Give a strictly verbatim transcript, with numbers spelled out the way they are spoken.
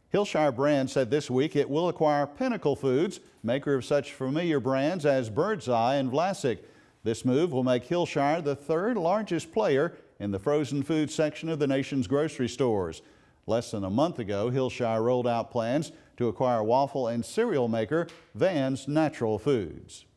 Hillshire Brand said this week it will acquire Pinnacle Foods, maker of such familiar brands as Birdseye and Vlasic. This move will make Hillshire the third largest player in the frozen food section of the nation's grocery stores. Less than a month ago, Hillshire rolled out plans to acquire waffle and cereal maker Van's Natural Foods.